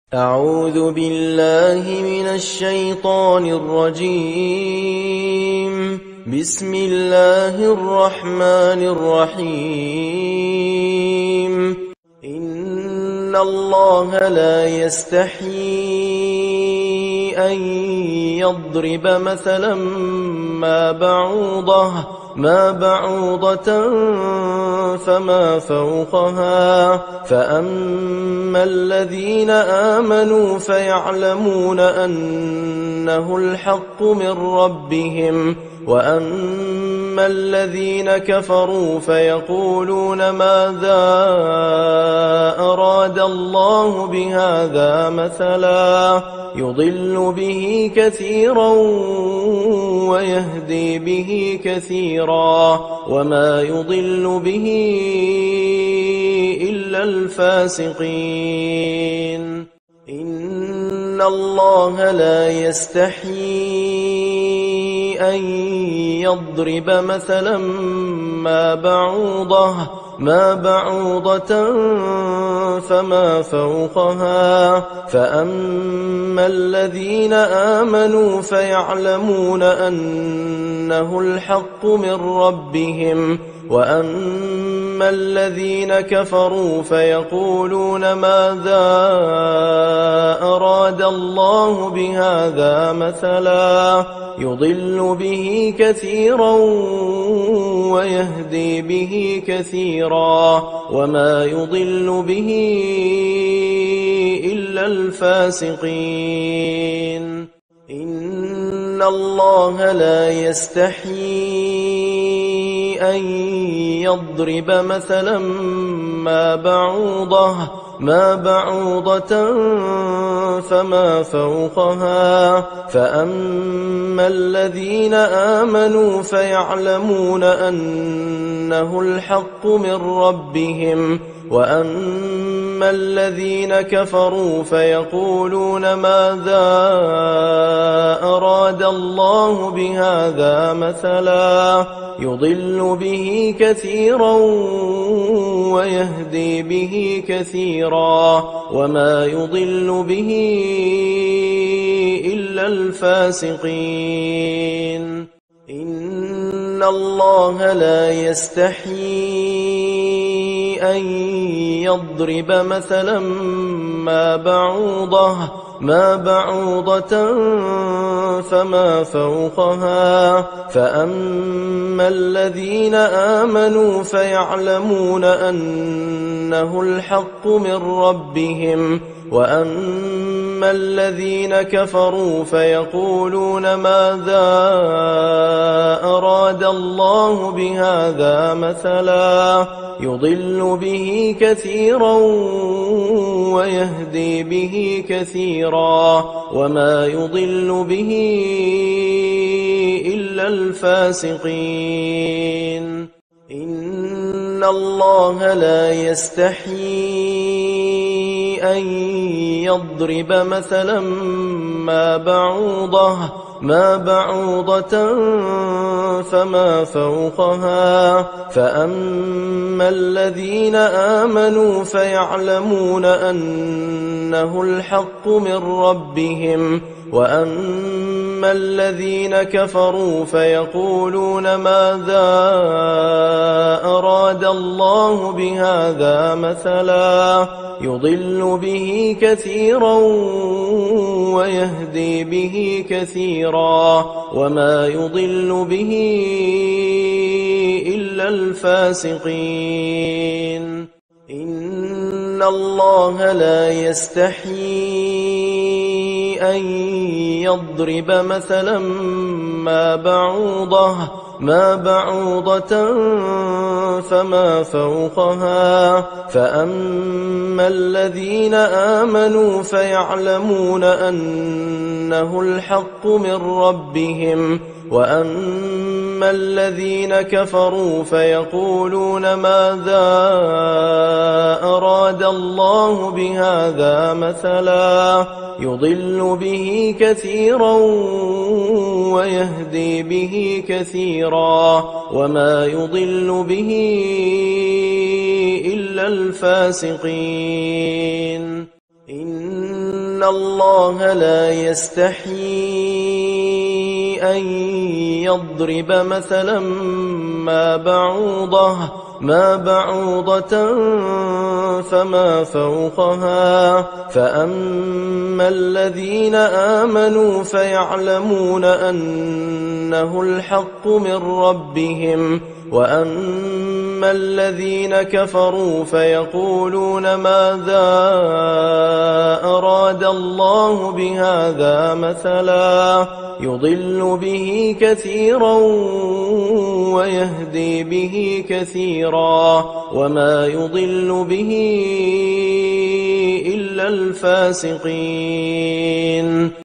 أعوذ بالله من الشيطان الرجيم. بسم الله الرحمن الرحيم. إن الله لا يستحيي أن يضرب مثلا ما بعوضة فما فوقها، فأما الذين آمنوا فيعلمون أنه الحق من ربهم، وأما الذين كفروا فيقولون ماذا أراد الله بهذا مثلا، يضل به كثيرا ويهدي به كثيرا، وما يضل به إلا الفاسقين. إن الله لا يستحيي أن يضرب مثلا ما بعوضة فما فوقها، فأما الذين آمنوا فيعلمون أنه الحق من ربهم، وأما الذين كفروا فيقولون ماذا أراد الله بهذا مثلا، يضل به كثيرا ويهدي به كثيرا، وما يضل به إلا الفاسقين. إن الله لا يستحيي أن يضرب مثلا ما بعوضة فما فوقها، فأما الذين آمنوا فيعلمون أنه الحق من ربهم، وأما الذين كفروا فيقولون ماذا أراد الله بهذا مثلا، يضل به كثيرا ويهدي به كثيرا، وما يضل به إلا الفاسقين. إن الله لا يستحيي أن يضرب مثلا ما بعوضة فما فوقها، فأما الذين آمنوا فيعلمون أنه الحق من ربهم، وأما الذين كفروا فيقولون ماذا أراد الله بهذا مثلا، يضل به كثيرا ويهدي به كثيرا، وما يضل به إلا الفاسقين. إن الله لا يستحيي أن يضرب مثلا ما بعوضة فما فوقها، فأما الذين آمنوا فيعلمون أنه الحق من ربهم، وأما الذين كفروا فيقولون ماذا أراد الله بهذا مثلا، يضل به كثيرا ويهدي به كثيرا، وما يضل به إلا الفاسقين. إن الله لا يستحيي أن يضرب مثلا ما بعوضة فما فوقها، فأما الذين آمنوا فيعلمون أنه الحق من ربهم، وأما الذين كفروا فيقولون ماذا أراد الله بهذا مثلا، يضل به كثيرا ويهدي به كثيرا وما يضل به إلا الفاسقين. إن الله لا يستحيي أن يضرب مثلا ما بعوضة فما فوقها فأما الذين آمنوا فيعلمون أنه الحق من ربهم وأما الذين كفروا فيقولون ماذا أراد الله بهذا مثلا يضل به كثيرا ويهدي به كثيرا وما يضل به إلا الفاسقين